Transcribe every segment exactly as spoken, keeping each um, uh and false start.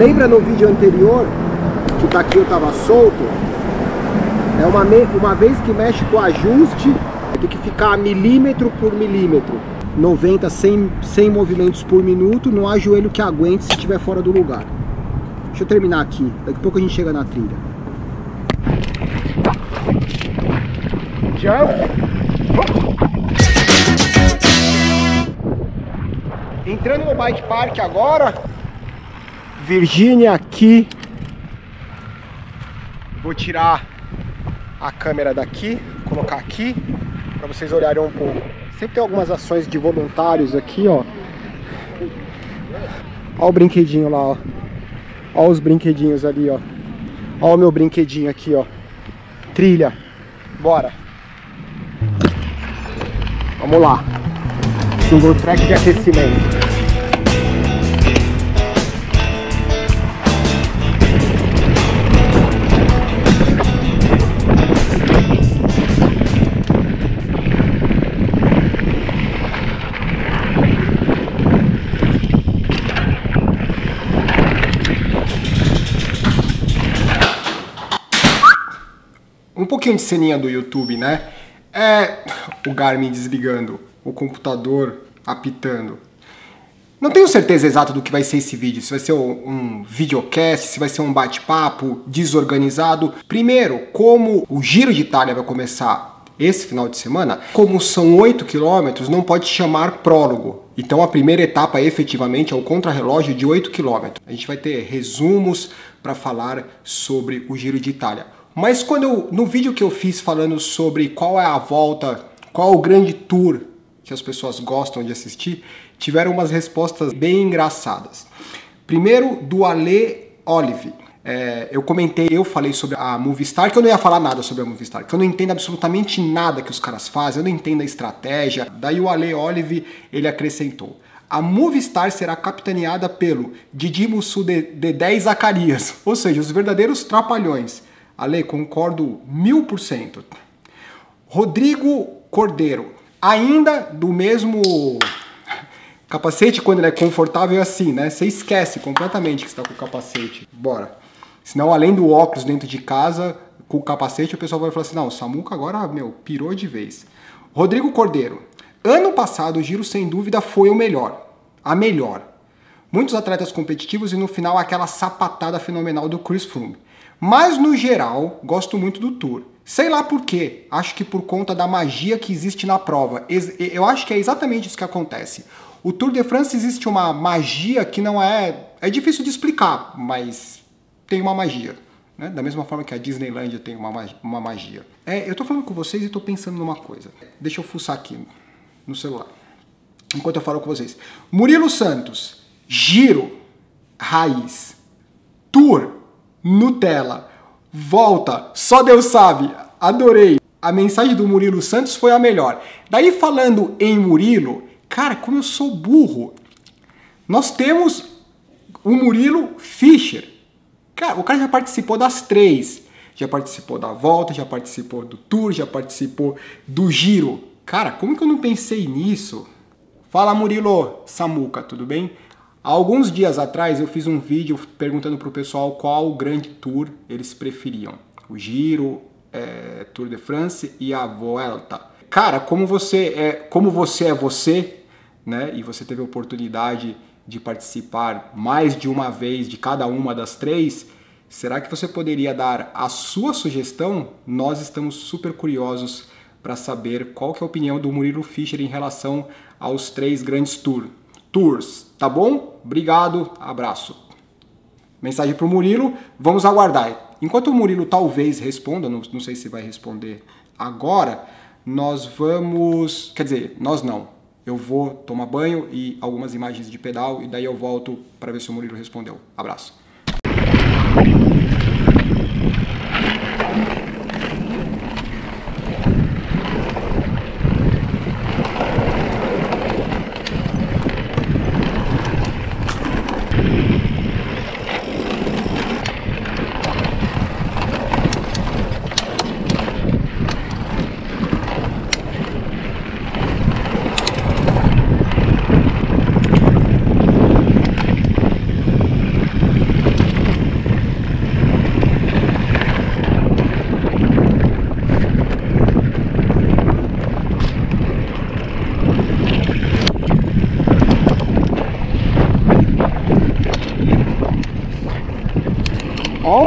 Lembra no vídeo anterior que o taquinho estava solto? É uma, uma vez que mexe com o ajuste, tem que ficar milímetro por milímetro. noventa, cem, cem movimentos por minuto, não há joelho que aguente se estiver fora do lugar. Deixa eu terminar aqui, daqui a pouco a gente chega na trilha. Jump! Entrando no bike park agora, Virgínia aqui. Vou tirar a câmera daqui, colocar aqui, para vocês olharem um pouco. Sempre tem algumas ações de voluntários aqui, ó. Ó o brinquedinho lá, ó. Ó os brinquedinhos ali, ó. Ó o meu brinquedinho aqui, ó. Trilha. Bora. Vamos lá. Single track de aquecimento. Um pouquinho de ceninha do YouTube, né? É o Garmin desligando, o computador apitando. Não tenho certeza exata do que vai ser esse vídeo, se vai ser um videocast, se vai ser um bate-papo desorganizado. Primeiro, como o Giro de Itália vai começar esse final de semana, como são oito quilômetros, não pode chamar prólogo. Então a primeira etapa efetivamente é o contrarrelógio de oito quilômetros. A gente vai ter resumos para falar sobre o Giro de Itália. Mas quando eu, no vídeo que eu fiz falando sobre qual é a volta, qual é o grande tour que as pessoas gostam de assistir, tiveram umas respostas bem engraçadas. Primeiro, do Ale Olive. É, eu comentei, eu falei sobre a Movistar, que eu não ia falar nada sobre a Movistar, que eu não entendo absolutamente nada que os caras fazem, eu não entendo a estratégia. Daí o Ale Olive, ele acrescentou: a Movistar será capitaneada pelo Didi Mussu de, de dez Zacarias, ou seja, os verdadeiros trapalhões. Ale, concordo mil por cento. Rodrigo Cordeiro, ainda do mesmo capacete, quando ele é confortável é assim, né? Você esquece completamente que está com o capacete. Bora. Senão, além do óculos dentro de casa, com o capacete, o pessoal vai falar assim, não, o Samuca agora, meu, pirou de vez. Rodrigo Cordeiro, ano passado o Giro sem dúvida foi o melhor. A melhor. Muitos atletas competitivos e no final aquela sapatada fenomenal do Chris Froome. Mas, no geral, gosto muito do Tour. Sei lá por quê. Acho que por conta da magia que existe na prova. Eu acho que é exatamente isso que acontece. O Tour de France existe uma magia que não é... É difícil de explicar, mas tem uma magia. Né? Da mesma forma que a Disneylândia tem uma magia. Uma magia. É, eu tô falando com vocês e tô pensando numa coisa. Deixa eu fuçar aqui no celular. Enquanto eu falo com vocês. Murilo Santos. Giro. Raiz. Tour. Nutella, volta, só Deus sabe, adorei. A mensagem do Murilo Santos foi a melhor. Daí falando em Murilo, cara, como eu sou burro. Nós temos o Murilo Fischer. Cara, o cara já participou das três. Já participou da volta, já participou do Tour, já participou do Giro. Cara, como que eu não pensei nisso? Fala Murilo, Samuca, tudo bem? Há alguns dias atrás eu fiz um vídeo perguntando para o pessoal qual o grande tour eles preferiam. O Giro, é, Tour de France e a Vuelta. Cara, como você é, como você é você, né? E você teve a oportunidade de participar mais de uma vez de cada uma das três, será que você poderia dar a sua sugestão? Nós estamos super curiosos para saber qual que é a opinião do Murilo Fischer em relação aos três grandes tours. Tours, tá bom? Obrigado, abraço. Mensagem para o Murilo, vamos aguardar. Enquanto o Murilo talvez responda, não, não sei se vai responder agora, nós vamos... Quer dizer, nós não. Eu vou tomar banho e algumas imagens de pedal e daí eu volto para ver se o Murilo respondeu. Abraço.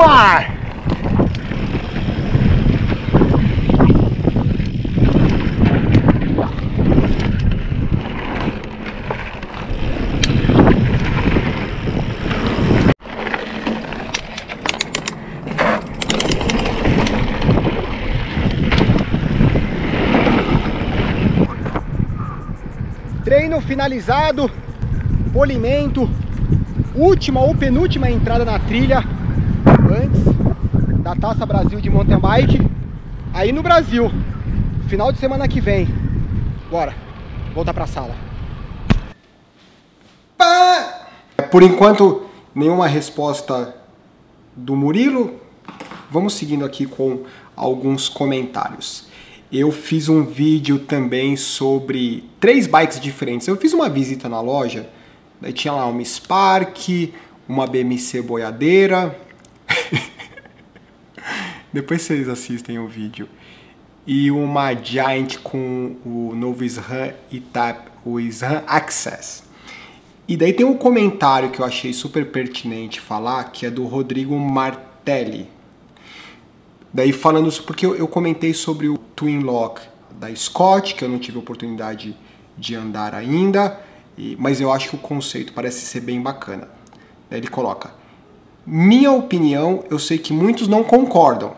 ar! Treino finalizado, polimento, última ou penúltima entrada na trilha antes da Taça Brasil de Mountain Bike, aí no Brasil, final de semana que vem. Bora, voltar pra sala. Por enquanto, nenhuma resposta do Murilo. Vamos seguindo aqui com alguns comentários. Eu fiz um vídeo também sobre três bikes diferentes. Eu fiz uma visita na loja, daí tinha lá uma Spark, uma B M C boiadeira. Depois vocês assistem o vídeo. E uma Giant com o novo SRAM e TAP, o SRAM Access. E daí tem um comentário que eu achei super pertinente falar, que é do Rodrigo Martelli. Daí falando isso porque eu, eu comentei sobre o Twin Lock da Scott, que eu não tive oportunidade de andar ainda, e, mas eu acho que o conceito parece ser bem bacana. Daí ele coloca: minha opinião, eu sei que muitos não concordam.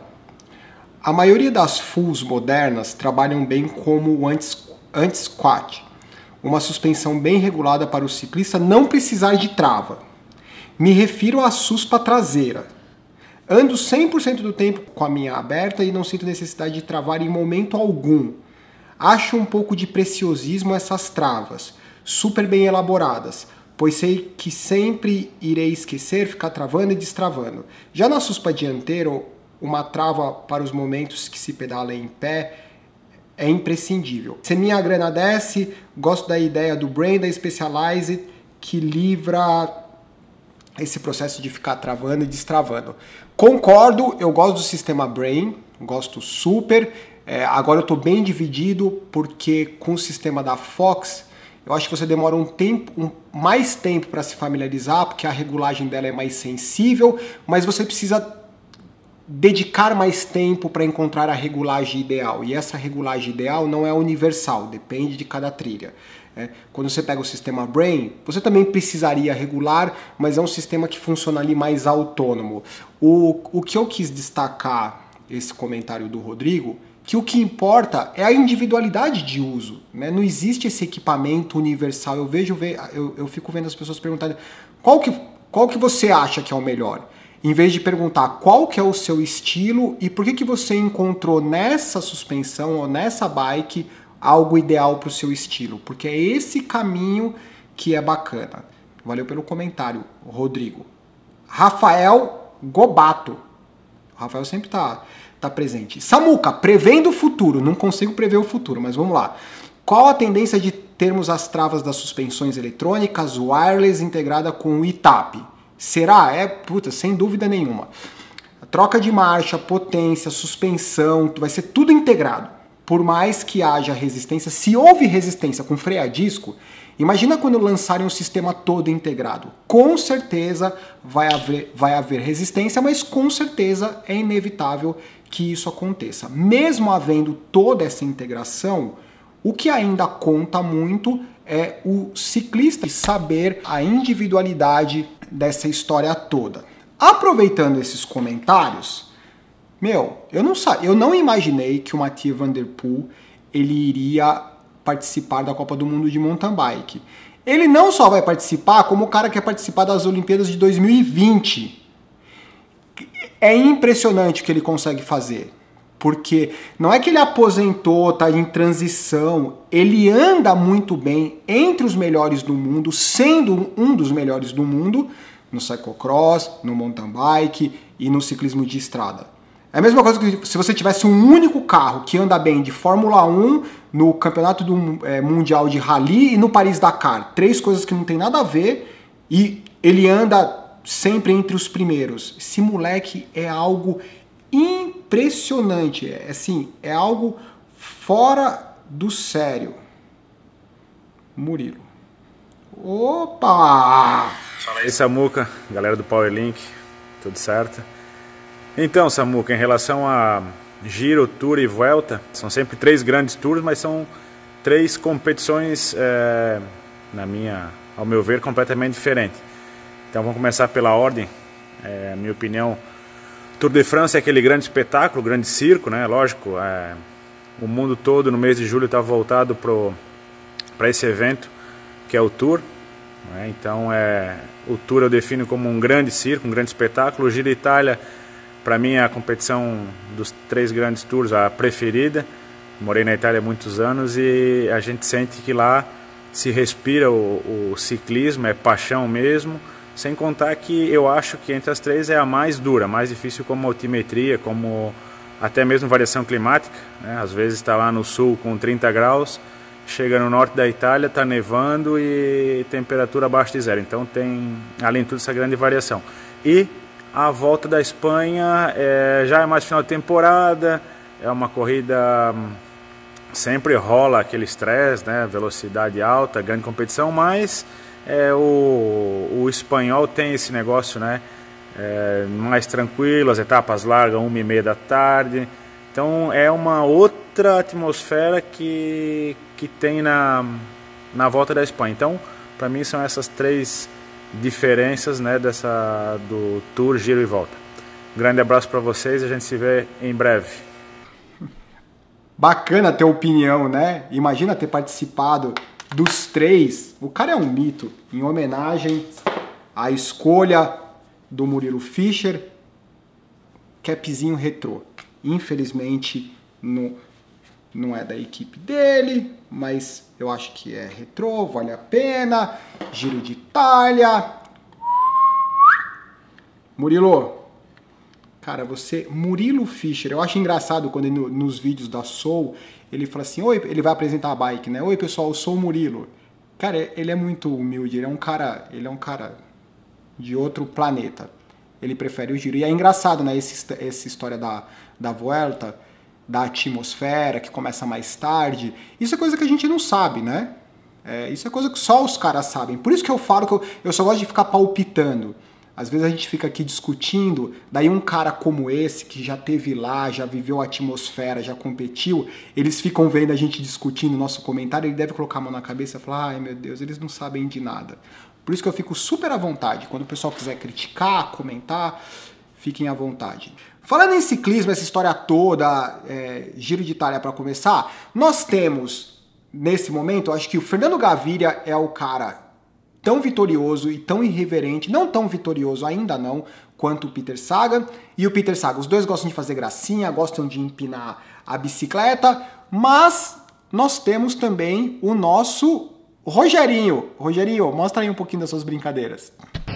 A maioria das fulls modernas trabalham bem como o anti-squat, uma suspensão bem regulada para o ciclista não precisar de trava. Me refiro à suspa traseira. Ando cem por cento do tempo com a minha aberta e não sinto necessidade de travar em momento algum. Acho um pouco de preciosismo essas travas, super bem elaboradas, pois sei que sempre irei esquecer, ficar travando e destravando. Já na suspa dianteira, uma trava para os momentos que se pedala em pé é imprescindível. Se minha grana desce, gosto da ideia do Brain da Specialized, que livra esse processo de ficar travando e destravando. Concordo, eu gosto do sistema Brain, gosto super. É, agora eu estou bem dividido, porque com o sistema da Fox, eu acho que você demora um tempo, um, mais tempo para se familiarizar, porque a regulagem dela é mais sensível, mas você precisa dedicar mais tempo para encontrar a regulagem ideal. E essa regulagem ideal não é universal, depende de cada trilha. É, quando você pega o sistema Brain, você também precisaria regular, mas é um sistema que funciona ali mais autônomo. O, o que eu quis destacar, esse comentário do Rodrigo, que o que importa é a individualidade de uso, né? Não existe esse equipamento universal. Eu vejo, eu, eu fico vendo as pessoas perguntarem qual que, qual que você acha que é o melhor, em vez de perguntar qual que é o seu estilo e por que, que você encontrou nessa suspensão ou nessa bike algo ideal para o seu estilo, porque é esse caminho que é bacana. Valeu pelo comentário, Rodrigo. Rafael Gobato. O Rafael sempre tá, tá presente. Samuca, prevendo o futuro. Não consigo prever o futuro, mas vamos lá. Qual a tendência de termos as travas das suspensões eletrônicas wireless integrada com o I T A P? Será? É, puta, sem dúvida nenhuma. A troca de marcha, potência, suspensão, vai ser tudo integrado. Por mais que haja resistência, se houve resistência com freio a disco, imagina quando lançarem um sistema todo integrado. Com certeza vai haver, vai haver resistência, mas com certeza é inevitável que isso aconteça. Mesmo havendo toda essa integração, o que ainda conta muito é o ciclista saber a individualidade dessa história toda. Aproveitando esses comentários, meu, eu não, eu não imaginei que o Mathieu Van Der Poel ele iria participar da Copa do Mundo de Mountain Bike. Ele não só vai participar, como o cara quer participar das Olimpíadas de dois mil e vinte. É impressionante o que ele consegue fazer. Porque não é que ele aposentou, tá em transição, ele anda muito bem entre os melhores do mundo, sendo um dos melhores do mundo no cyclocross, no mountain bike e no ciclismo de estrada. É a mesma coisa que se você tivesse um único carro que anda bem de Fórmula um no Campeonato do, é, Mundial de Rally e no Paris-Dakar. Três coisas que não tem nada a ver e ele anda sempre entre os primeiros. Esse moleque é algo impressionante. É, assim, é algo fora do sério. Murilo. Opa! Fala aí, Samuca, galera do Powerlink, tudo certo? Então, Samuca, em relação a Giro, Tour e Vuelta, são sempre três grandes tours, mas são três competições, é, na minha, ao meu ver, completamente diferentes. Então vamos começar pela ordem. É, a minha opinião, Tour de France é aquele grande espetáculo, grande circo, né? Lógico, é, o mundo todo no mês de julho está voltado para esse evento, que é o Tour. Né? Então é, o Tour eu defino como um grande circo, um grande espetáculo. O Giro Itália, para mim, é a competição dos três grandes tours, a preferida. Morei na Itália há muitos anos e a gente sente que lá se respira o, o ciclismo, é paixão mesmo. Sem contar que eu acho que entre as três é a mais dura, mais difícil como altimetria, como até mesmo variação climática. Né? Às vezes está lá no sul com trinta graus, chega no norte da Itália, está nevando e temperatura abaixo de zero. Então tem, além de tudo, essa grande variação. E a volta da Espanha é, já é mais final de temporada, é uma corrida, sempre rola aquele estresse, né? Velocidade alta, grande competição, mas é, o, o espanhol tem esse negócio, né? É, mais tranquilo, as etapas largas, uma e meia da tarde. Então é uma outra atmosfera que, que tem na, na volta da Espanha. Então, para mim, são essas três diferenças, né, dessa, do Tour, Giro e Volta. Um grande abraço para vocês e a gente se vê em breve. Bacana ter opinião, né? Imagina ter participado dos três. O cara é um mito. Em homenagem à escolha do Murilo Fischer, capzinho retrô. Infelizmente não, não é da equipe dele, mas eu acho que é retrô, vale a pena. Giro de Itália. Murilo, cara, você, Murilo Fischer, eu acho engraçado quando ele, nos vídeos da Soul, ele fala assim, oi, ele vai apresentar a bike, né? Oi, pessoal, eu sou o Murilo. Cara, ele é muito humilde, ele é um cara, ele é um cara de outro planeta. Ele prefere o Giro. E é engraçado, né, esse, essa história da, da Vuelta, da atmosfera, que começa mais tarde. Isso é coisa que a gente não sabe, né? É, isso é coisa que só os caras sabem. Por isso que eu falo que eu, eu só gosto de ficar palpitando. Às vezes a gente fica aqui discutindo, daí um cara como esse, que já teve lá, já viveu a atmosfera, já competiu, eles ficam vendo a gente discutindo o nosso comentário, ele deve colocar a mão na cabeça e falar, ai meu Deus, eles não sabem de nada. Por isso que eu fico super à vontade. Quando o pessoal quiser criticar, comentar, fiquem à vontade. Falando em ciclismo, essa história toda, é, Giro de Itália para começar, nós temos, nesse momento, acho que o Fernando Gaviria é o cara tão vitorioso e tão irreverente, não tão vitorioso ainda não, quanto o Peter Sagan. E o Peter Sagan, os dois gostam de fazer gracinha, gostam de empinar a bicicleta, mas nós temos também o nosso Rogerinho. Rogerinho, mostra aí um pouquinho das suas brincadeiras.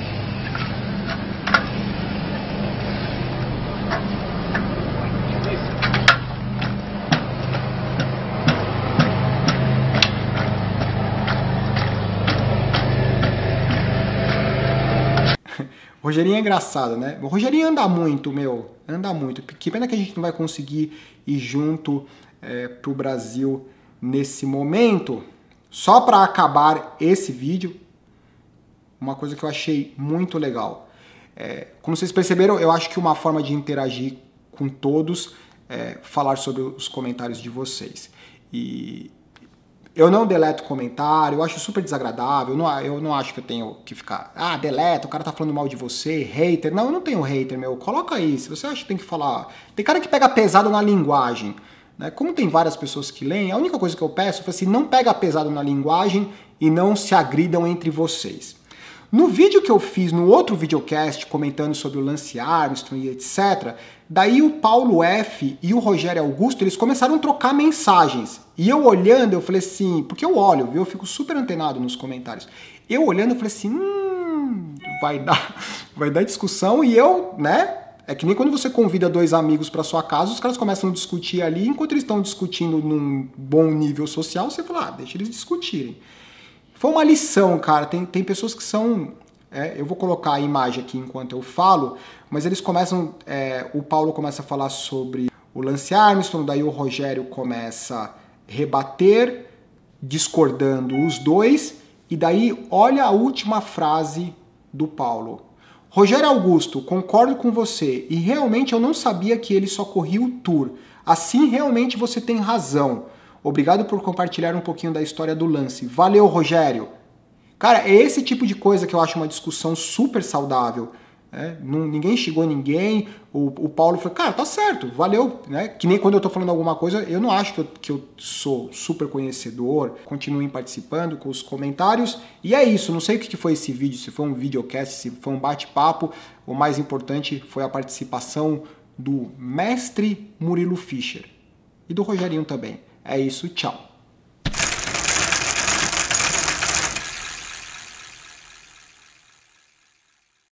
O Rogerinho é engraçado, né? O Rogerinho anda muito, meu. Anda muito. Que pena que a gente não vai conseguir ir junto é, pro Brasil nesse momento. Só para acabar esse vídeo, uma coisa que eu achei muito legal. É, como vocês perceberam, eu acho que uma forma de interagir com todos é falar sobre os comentários de vocês. E eu não deleto comentário, eu acho super desagradável, eu não, eu não acho que eu tenho que ficar, ah, deleta, o cara tá falando mal de você, hater. Não, eu não tenho hater, meu, coloca aí, se você acha que tem que falar... Tem cara que pega pesado na linguagem, né? Como tem várias pessoas que leem, a única coisa que eu peço é assim, não pega pesado na linguagem e não se agridam entre vocês. No vídeo que eu fiz, no outro videocast, comentando sobre o Lance Armstrong e etcétera, daí o Paulo F e o Rogério Augusto, eles começaram a trocar mensagens. E eu olhando, eu falei assim, porque eu olho, viu? Eu fico super antenado nos comentários. Eu olhando, eu falei assim, hum, vai dar, vai dar discussão. E eu, né, é que nem quando você convida dois amigos para sua casa, os caras começam a discutir ali, enquanto eles estão discutindo num bom nível social, você fala, ah, deixa eles discutirem. Foi uma lição, cara. Tem, tem pessoas que são... É, eu vou colocar a imagem aqui enquanto eu falo, mas eles começam... É, o Paulo começa a falar sobre o Lance Armstrong, daí o Rogério começa a rebater, discordando os dois, e daí olha a última frase do Paulo. Rogério Augusto, concordo com você e realmente eu não sabia que ele só corria o Tour. Assim, realmente você tem razão. Obrigado por compartilhar um pouquinho da história do lance. Valeu, Rogério. Cara, é esse tipo de coisa que eu acho uma discussão super saudável. É, não, ninguém xingou ninguém. O, o Paulo falou, cara, tá certo, valeu. Né? Que nem quando eu tô falando alguma coisa, eu não acho que eu, que eu sou super conhecedor. Continuem participando com os comentários. E é isso, não sei o que foi esse vídeo, se foi um videocast, se foi um bate-papo. O mais importante foi a participação do mestre Murilo Fischer. E do Rogerinho também. É isso, tchau.